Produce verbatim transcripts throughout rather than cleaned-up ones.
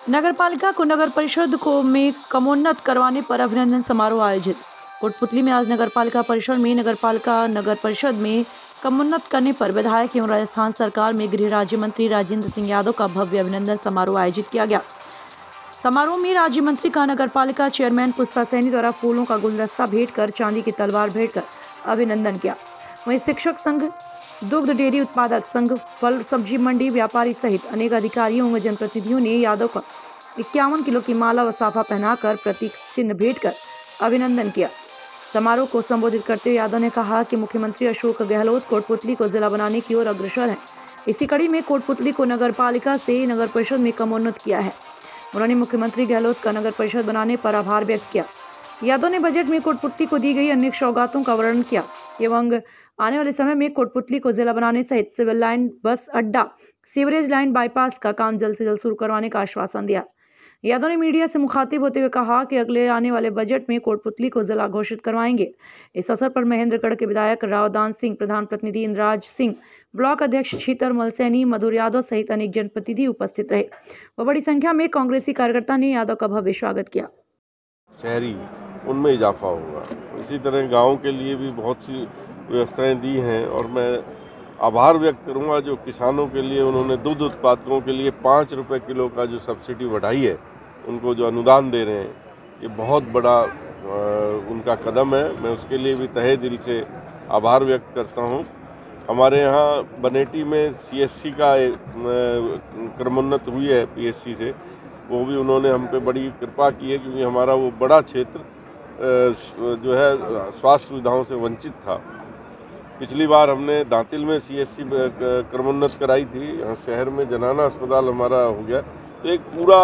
नगरपालिका को नगर परिषद को में क्रमोन्नत करवाने पर अभिनंदन समारोह आयोजित। कोटपुतली में आज नगरपालिका परिसर में नगरपालिका नगर परिषद में क्रमोन्नत करने पर विधायक एवं राजस्थान सरकार में गृह राज्य मंत्री राजेंद्र सिंह यादव का भव्य अभिनंदन समारोह आयोजित किया गया। समारोह में राज्य मंत्री का नगरपालिका चेयरमैन पुष्पा सैनी द्वारा फूलों का गुलदस्ता भेंट कर चांदी की तलवार भेंट कर अभिनंदन किया। वहीं शिक्षक संघ, दुग्ध डेयरी उत्पादक संघ, फल सब्जी मंडी व्यापारी सहित अनेक अधिकारियों व जनप्रतिनिधियों ने यादव का इक्यावन किलो की माला व साफा पहनाकर प्रतीक चिन्ह भेंट कर अभिनंदन किया। समारोह को संबोधित करते हुए यादव ने कहा कि मुख्यमंत्री अशोक गहलोत कोटपुतली को जिला बनाने की ओर अग्रसर हैं। इसी कड़ी में कोटपुतली को नगर पालिका से नगर परिषद में क्रमोन्नत किया है। उन्होंने मुख्यमंत्री गहलोत का नगर परिषद बनाने पर आभार व्यक्त किया। यादव ने बजट में कोटपुतली को दी गई अनेक सौगातों का वर्णन किया एवं आने वाले समय में कोटपुतली को जिला बनाने सहित सिविल लाइन, बस अड्डा, सीवरेज लाइन, बाईपास का काम जल्द से जल्द शुरू करवाने का आश्वासन दिया। यादव ने मीडिया से मुखातिब होते हुए कहा कि अगले आने वाले बजट में कोटपुतली को जिला घोषित करवाएंगे। इस अवसर पर महेंद्रगढ़ के विधायक रावदान सिंह, प्रधान प्रतिनिधि इंद्राज सिंह, ब्लॉक अध्यक्ष शीतर मलसैनी, मधुर यादव सहित अनेक जनप्रतिनिधि उपस्थित रहे व बड़ी संख्या में कांग्रेसी कार्यकर्ता ने यादव का भव्य स्वागत किया। शहरी उनमें इजाफा होगा। इसी तरह गाँव के लिए भी बहुत सी व्यवस्थाएं दी हैं और मैं आभार व्यक्त करूंगा जो किसानों के लिए उन्होंने दूध उत्पादकों के लिए पाँच रुपए किलो का जो सब्सिडी बढ़ाई है, उनको जो अनुदान दे रहे हैं, ये बहुत बड़ा आ, उनका कदम है। मैं उसके लिए भी तहे दिल से आभार व्यक्त करता हूं। हमारे यहाँ बनेटी में सीएससी का क्रमोन्नत हुई है पीएससी से, वो भी उन्होंने हम पे बड़ी कृपा की है क्योंकि हमारा वो बड़ा क्षेत्र जो है स्वास्थ्य सुविधाओं से वंचित था। पिछली बार हमने दांतिल में सीएससी क्रमोन्नत कराई थी, यहाँ शहर में जनाना अस्पताल हमारा हो गया। तो एक पूरा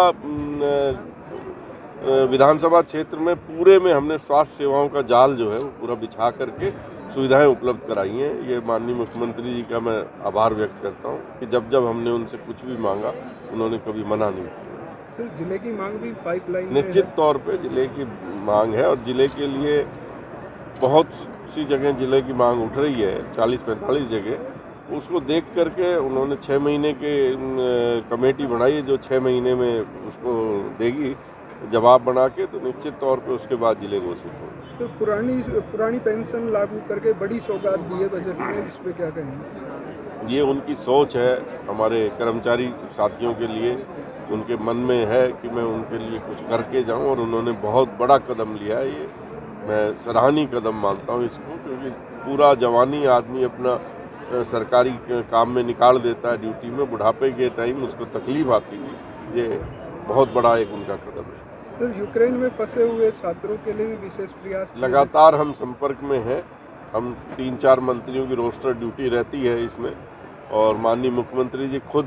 विधानसभा क्षेत्र में पूरे में हमने स्वास्थ्य सेवाओं का जाल जो है वो पूरा बिछा करके सुविधाएं उपलब्ध कराई हैं। ये माननीय मुख्यमंत्री जी का मैं आभार व्यक्त करता हूँ कि जब जब हमने उनसे कुछ भी मांगा उन्होंने कभी मना नहीं किया। तो जिले की मांग भी पाइपलाइन निश्चित तौर पे जिले की मांग है और जिले के लिए बहुत सी जगह जिले की मांग उठ रही है, चालीस पैंतालीस जगह। उसको देख करके उन्होंने छः महीने के कमेटी बनाई है जो छः महीने में उसको देगी जवाब बना के, तो निश्चित तौर पे उसके बाद जिले घोषित होंगे। तो पुरानी पुरानी पेंशन लागू करके बड़ी सौगात दी है बजट में, इस पर क्या कहेंगे? ये उनकी सोच है, हमारे कर्मचारी साथियों के लिए उनके मन में है कि मैं उनके लिए कुछ करके जाऊं और उन्होंने बहुत बड़ा कदम लिया है। ये मैं सराहनीय कदम मानता हूं इसको, क्योंकि पूरा जवानी आदमी अपना सरकारी काम में निकाल देता है ड्यूटी में, बुढ़ापे के टाइम उसको तकलीफ आती है। ये बहुत बड़ा एक उनका कदम है। तो यूक्रेन में फंसे हुए छात्रों के लिए भी विशेष प्रयास लगातार हम संपर्क में हैं। हम तीन चार मंत्रियों की रोस्टर ड्यूटी रहती है इसमें और माननीय मुख्यमंत्री जी खुद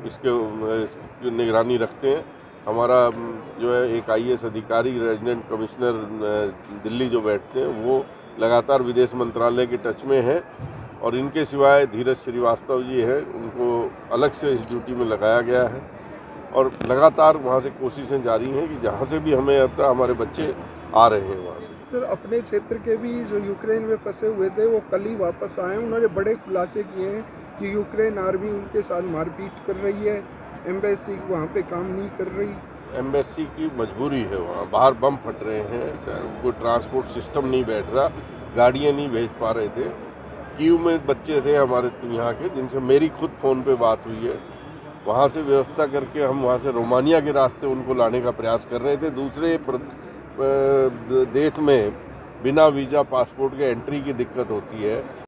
इसके निगरानी रखते हैं। हमारा जो है एक आईएएस अधिकारी रेजिडेंट कमिश्नर दिल्ली जो बैठते हैं वो लगातार विदेश मंत्रालय के टच में है और इनके सिवाय धीरज श्रीवास्तव जी हैं, उनको अलग से इस ड्यूटी में लगाया गया है और लगातार वहाँ से कोशिशें जारी हैं कि जहाँ से भी हमें अब तक हमारे बच्चे आ रहे हैं वहाँ से। सर, अपने क्षेत्र के भी जो यूक्रेन में फंसे हुए थे वो कल ही वापस आए हैं। उन्होंने बड़े खुलासे किए हैं कि यूक्रेन आर्मी उनके साथ मारपीट कर रही है, एम्बेसी वहाँ पे काम नहीं कर रही। एम्बेसी की मजबूरी है, वहाँ बाहर बम फट रहे हैं, कोई ट्रांसपोर्ट सिस्टम नहीं बैठ रहा, गाड़ियाँ नहीं भेज पा रहे थे। कीव में बच्चे थे हमारे यहाँ के जिनसे मेरी खुद फ़ोन पे बात हुई है, वहाँ से व्यवस्था करके हम वहाँ से रोमानिया के रास्ते उनको लाने का प्रयास कर रहे थे। दूसरे देश में बिना वीज़ा पासपोर्ट के एंट्री की दिक्कत होती है।